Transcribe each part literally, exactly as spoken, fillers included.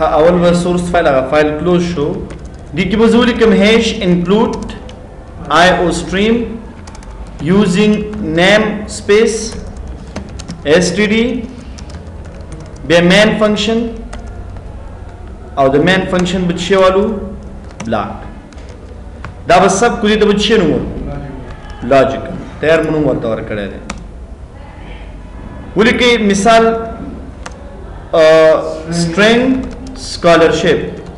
اول به سورس فایل هغه فایل کلوز شو دي کې به زه ولیکم هیش انکلود آی او سټریم using name space std به main function او د main function به څه والو block دا به سب کولی ته به څه نوم logic تیار مونږ ورته ورکړی دی ولیکئ مثال string scholarship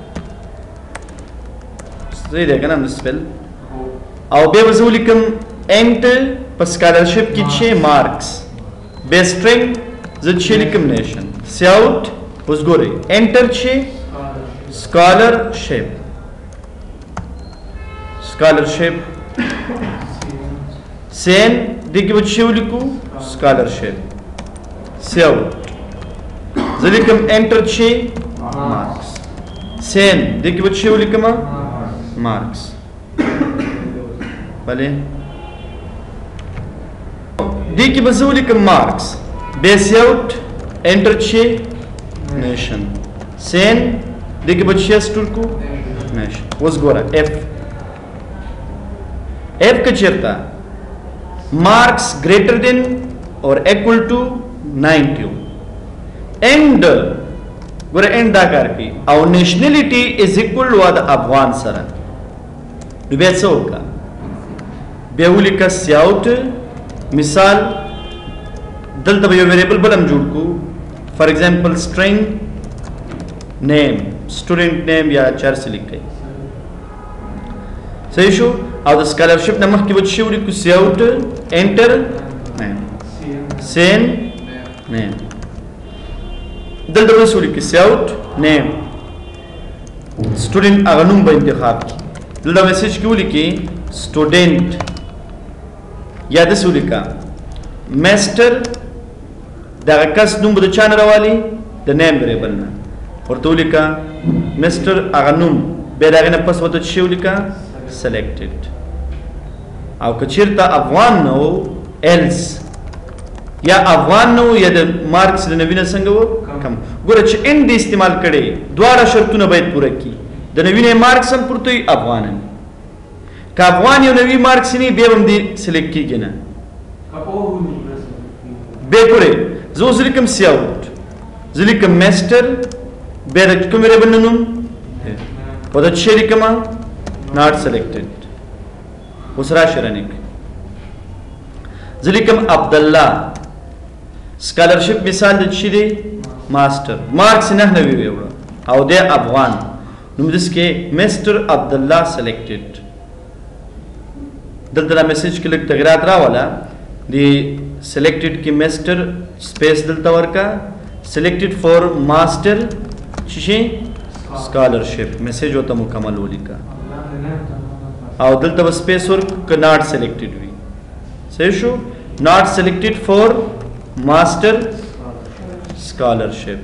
صحیح دی که نه سپیل او بیا به زه ولیکم enter په scholarship کې څه marks به string زه څه لیکم nation سیاوټ اوس ګورئ enter څه scholarship scholarship سین دې کې به څه ولیکو scholarship سیاوټ زه لیکم enter څه marks سین دې کې به څه ولیکم marks بله دې کې به زه ولیکم marks بیس آوټ انټر څه نیشن سین دې کې به څه سټور کو نیشن اوس ګوره اف اف که چیرته marks greater than or equal to ninety and ګوره end دا کار کوي او nationality is equal to د افغان سره نو بیا څه وکړه بیا ولیکه سیاوټ مثال دلته به یو ویریبل بل هم جوړ کو فار ایگزامپل string name student name یا چار څه لیکئ صحیح شو او د scholarship نه مخکې به څه ولیکو سیاوټ انټر name سین name دلته به څه ولیکو سیاوټ name student هغه نوم به انتخاب کړي دلته میسج کې ولیکي student یا داسې ولیکه master دغه کس نوم به د چا نه راوالي د نیم ویریبل نه ورته ولیکه مسټر هغه نوم بیا د هغې نه پس ورته څه ولیکه سلیکټډ او که چېرته افغان نه و ایلس یا افغان نه و یا د مارکس د نوي نه څنګه و کم ګوره چې ان د استعمال کړی دواړه شرطونه باید پوره کړي د نوي نه مارکس هم پورته وي افغان هم که افغان یو نوي مارکس نه بیا به هم دې سلیکټ کېږي نه بیا ګورئ زه اوس لیکم سیاوټ زه لیکم میسټر بیا د کوم ویریبل نه نوم او د څه لیکم ناټ سلیکټډ اوس راشئ رانیک زه لیکم عبدالله سکالرشپ مثال د څه دی ماسټر مارکس نه نوي ویوړه او د افغان نو دس کې میسټر عبدالله سلیکټډ دلته دا میسج کې لږ تغیرات راوله دی selected کی master space دلتا ورکا selected for master چیشی scholarship message ہوتا مکمل ہولی کا او دلتا با space ورک که not selected ہوئی صحیح شو not selected for master scholarship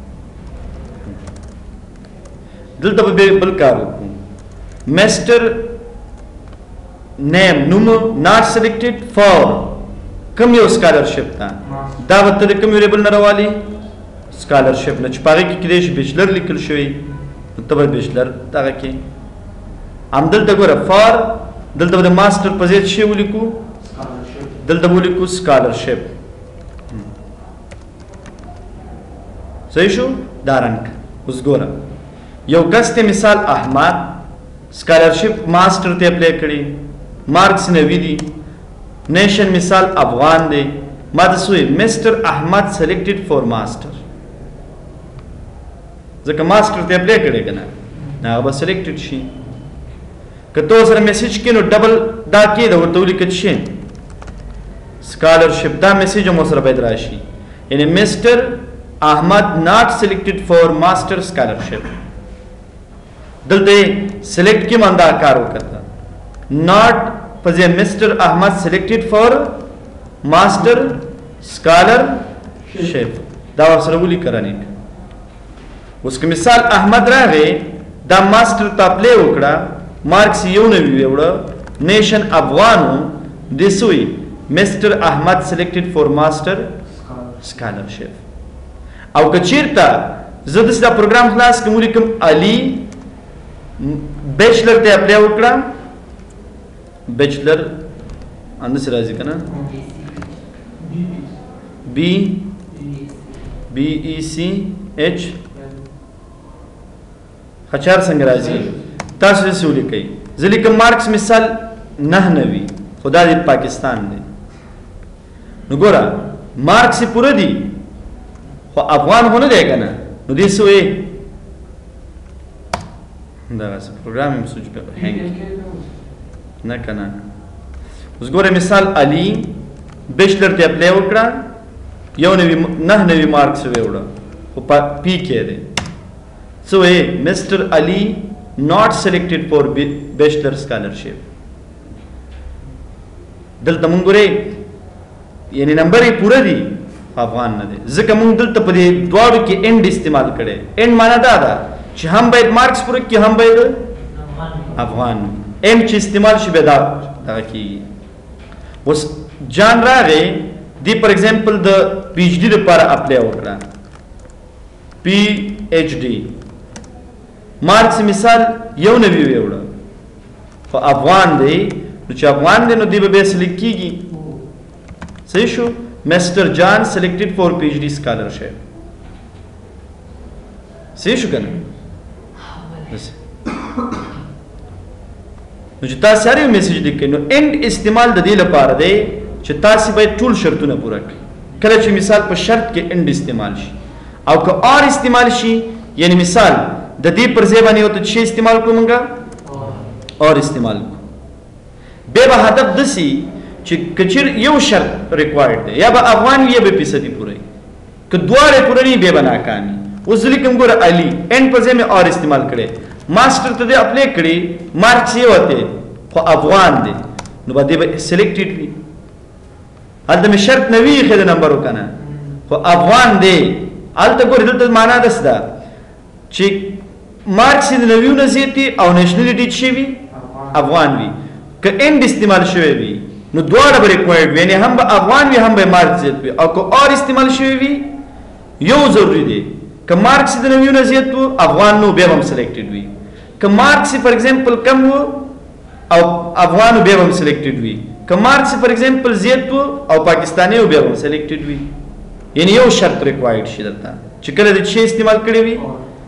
دلتا با بلکارو کن master name نوم not selected for کم یو سکالرشپ تا دا وته د کوم ویریبل نه راوالي سکالرشپ نه چې پاره کې کېدای شي بیچلر لیکل شوی ته به بیچلر دغه کې هم دلته ګوره فار دلته د ماسټر په ځای شی ولیکو دلته ولیکو سکالرشپ صحیح شو دا رنګ اوس ګوره یو کس ته مثال احمد سکالرشپ ماسټر ته اپلای کړي مارکس نوي دي نیشن مثال افغان دی ما د سوی مسټر احمد سلیکټډ فور ماسټر ځکه ماسټر ته اپلای کړی که نه نه هغه به سلیکټډ شي که تو سره میسج کې نو ډبل دا کې د ورته ولیکه شي سکالرشپ دا میسج هم ورسره باید راشي یعنی مسټر احمد ناٹ سلیکټډ فور ماسټر سکالرشپ دلته سلیکټ کې من دا کار وکړه ناٹ پزې مسټر احمد سلیکټډ فور ماسټر سکالرشپ دا ورسره ولیکه رانیک اوس که مثال احمد راغی دا ماسټر ته اپلای وکړه مارکس یو نوي ویوړه نیشن افغانو دسوی مسټر احمد سلیکټډ فور ماسټر سکالرشپ او که چیرته زه داسې دا پروګرام خلاص کړم ولیکم علي بیچلر ته اپلای وکړه بیچلر همداسې راځي که نه بي بي ای سی ایچ خچار څنګه راځي تاسو داسې ولیکئ زه لیکم مارکس مثال نه نوي خو دا د پاکستان دی نو ګوره مارکس یې پوره دي خو افغان خو نه دی که نه نو دې څه وایې دغسې پروګرام یم سوچ بیا هینګ نه که نه اوس ګوره مثال علي بیچلر ته اپلای وکړه یو نوي نه نوي مارکس یې ویوړه خو پی کې دی څه وایې مسټر علي not selected for bachelor scholarship دلته مونږ ګورئ یعنی نمبر یې پوره دي افغان نه دی ځکه مونږ دلته په دې دواړو کې اینډ استعمال کړی اینډ معنا دا ده چې هم باید مارکس پوره کړي هم باید افغان اینډ چې استعمال شي بیا دا دغه کېږي اوس جان راغی دی پر ایگزامپل د پی ایچ ډي لپاره اپلای وکړه پی ایچ ډي مارکس مثال یو نوي ویوړه خو افغان دی نو چې افغان دی نو دی به بیا سلیکټ کېږي صحیح شو مسټر جان سلیکټډ فور پی ایچ ډي سکالرشپ صحیح شو که نه نو چې تاسې هر یو میسج لیکئ نو اینډ استعمال د دې لپاره دی چې تاسې باید ټول شرطونه پوره کړئ کله چې مثال په شرط کې اینډ استعمال شي او که اور استعمال شي یعنی مثال د دې پر ځای باندې ورته څه استعمال کړو مونږه اور استعمال کړو بیا به هدف داسې چې که چېر یو شرط ریکوایرډ دی یا به افغان وي یا به فیصدي پوره وي که دواړه پوره نه وي بیا به ناکام وي اوس زه لیکم ګوره علي اینډ پر ځای مې اور استعمال کړی ماسټر ته دې اپلای کړي مارکس یې وته خو افغان دی نو به دې به سلیکټډ وي هلته مې شرط نه وي ایښی د نمبر وکنه خو افغان دی هلته ګورې دلته معنا داسې ده چې مارکس یې د نویو نه زیات دي او نیشنلټي څه شوي افغان وي که اینډ استعمال شوی وي نو دواړه به ریکوایرډ وي یعنې هم به افغان وي هم به مارکس زیات وي او که اور استعمال شوی وي یو ضروري دی که مارکس د نویو نه زیات و افغان نو بیا به هم سلیکټډ وي که مارکس فار ایگزامپل کم و او افغان بیا به هم سلیکټډ وي که مارکس فار ایگزامپل زیات و او پاکستاني بیا به هم سلیکټډ وي یعنی یو شرط ریکوایرډ شي دلته چې کله د څه استعمال کړی وي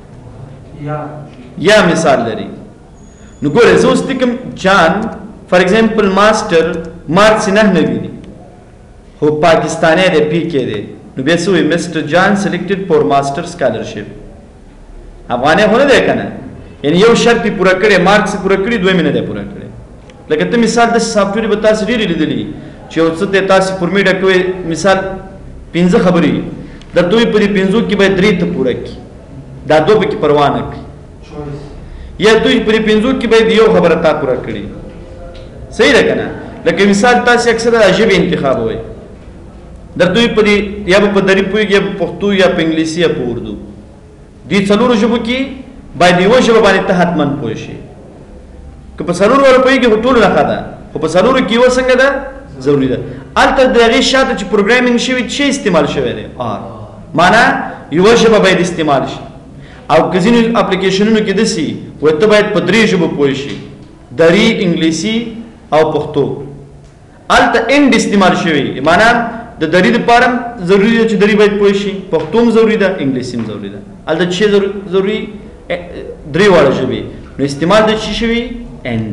یا مثال لري نو ګوره زه اوس لیکم جان فار ایگزامپل ماسټر مارکس نه نوي دي خو پاکستانی دی پی کې دی نو بیا څه وایي مسټر جان سلیکټډ فور ماسټر سکالرشپ افغانی خو نه دی که نه یعنی یو شرط یې پوره کړی مارکس یې پوره کړي دویم یې نه دی پوره کړی لکه ته مثال داسې سافټویر به تاسې ډېرې لیدلي چې یو څه ته تاسې فورمې ډکوئ مثال پنځه خبرې درته وایي په دې پنځو کې باید درې ته پوره کړي دا دوه پکې پروا نه کړي یا دوی په دې پنځو کې باید یو خبره تا پوره کړي صحیح ده که نه لکه مثال تاسې اکثره د ژبې انتخاب وایي درته وایي په دې یا به په دري پوهېږي یا په پښتو یا په انګلیسي یا په اردو دې څلورو ژبو کې باید یوه ژبه باندې ته حتما پوه شي که په څلورو والا پوهېږي خو ټولو نښه ده خو په څلورو کې یوه څنګه ده ضروري ده هلته د هغې شاته چې پروګرامینګ شوي څه استعمال شوی دی آر معنا یوه ژبه باید استعمال شي او که ځینو اپلیکیشنونو کې داسې وایي ته باید په درې ژبو پوه شي دري انګلیسي او پښتو هلته اینډ استعمال شوی معنا د دري دپاره هم ضروري ده چې دري باید پوه شي پښتو هم ضروري ده انګلیسي هم ضروري ده هلته څه ضروري درې واړه ژبې نو استعمال د څه شوي اینډ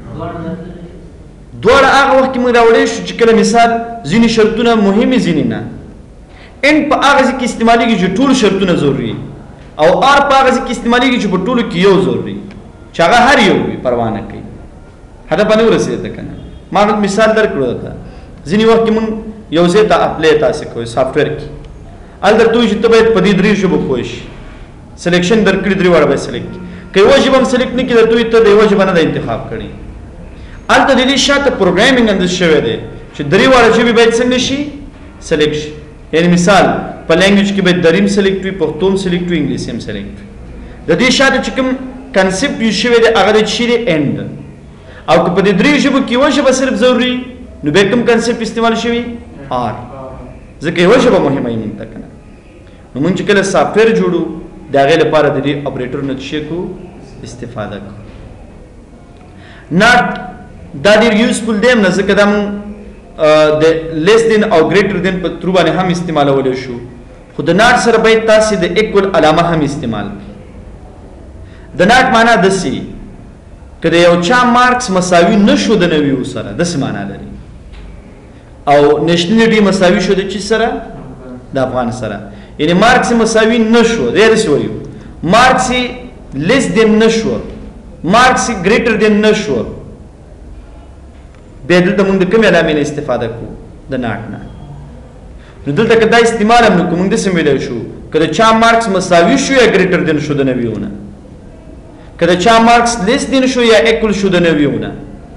دواړه هغه وخت کې موږ راوړی شو چې کله مثال ځینې شرطونه مهمې ځینې نه اینډ په هغه ځای کې استعمالېږي چې ټول شرطونه ضروري او آر په هغه ځای کې استعمالېږي چې په ټولو کې یو ضروري چې هغه هر یو وي پروا نه کوي هدف باندې ورسېده که نه ما مثال درکړو درته ځینې وخت کې مونږ یو ځای ته اپلای تاسې کوئ سافټویر کې هلته درته وایي چې ته باید په دې درې ژبو پوه شي سلیکشن درکړي درې واړه باید سلیکټ کړي که یوه ژبه هم سلیکټ نه کړي درته وایي ته د یوه ژبه نه ده انتخاب کړې هلته د دې شاته پروګرامینګ انداز شوی دی چې درې واړه ژبې باید څنګه شي سلیکټ شي یعنی مثال په لینګویج کې باید دري هم سلیکټ وي پښتو هم سلیکټ وي انګلیسي هم سلیکټ وي د دې شاته چې کوم کنسپټ یوز شوی دی هغه د څه دی اینډ او که په دې درې ژبو کې یوه ژبه صرف ضروري نو بیا کوم کنسپټ استعمال شوي آر ځکه یوه ژبه مهمه یې مونږ ته که نه نو مونږ چې کله سافټویر جوړو د هغې لپاره د دې اپریټر نه څه کو استفاده کو. ناټ دا ډېر یوزفل دی هم نه ځکه دا مونږ د لیس دین او ګریټر دین په ترو باندې هم استعمالولی شو خو د ناټ سره باید تاسې د ایکول علامه هم استعمال کړئ. د ناټ معنا داسې که د یو چا مارکس مساوي نه شو د نویو سره داسې معنا لري او نیشنل ډي مساوي شو د چی سره د افغان سره یعنی مارکس مساوي نه شو دی داسې وایو مارکس لیس دین نه شو مارکس ګریټر دین نه شو بیا دلته موږ د کومې علامې نه استفاده کوو د ناټ نه. نو دلته که دا استعمال هم نه کوو موږ داسې ویلی شو که د چا مارکس مساوي شو یا ګریټر دین شو د نویو نه که د چا مارکس لیس دین شو یا ایکول شو د نویو نه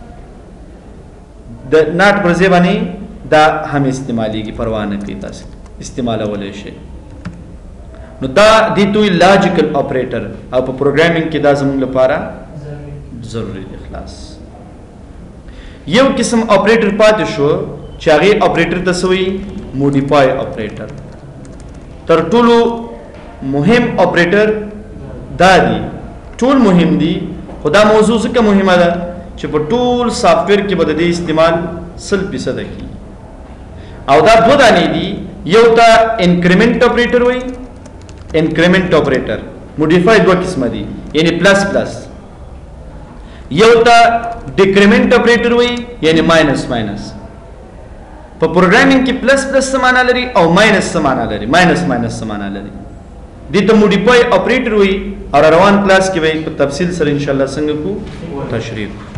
د ناټ پر ځای باندې دا هم استعمالیږي پروا نه کوي تاسې استعمالولی شئ. نو دا دې ته وایي لاجیکل اپریټر او په پروګرامینګ کې دا زموږ لپاره ضروري دی. خلاص یو قسم اپریټر پاتې شو چې هغې اپریټر ته څه وایي موډیفای اپریټر. تر ټولو مهم اپریټر دا دی ټول مهم دي خو دا موضوع ځکه مهمه ده چې په ټول سافټویر کې به د دې استعمال سل فیصده کېږي او دا دوه دانې دي یو ته انکریمنټ اپریټر وایي انکریمنټ اپریټر موډیفای دوه قسمه دي یعنی پلس پلس یو ته ډیکریمنټ اپریټر وایي یعنی ماینس ماینس. په پروګرامینګ کې پلس پلس څه معنا لري او ماینس څه معنا لري ماینس ماینس څه معنا لري دې ته موډیفای اپریټر وایي او روان کلاس کې به په تفصیل سره ان شاء الله څنګه کو تشریح.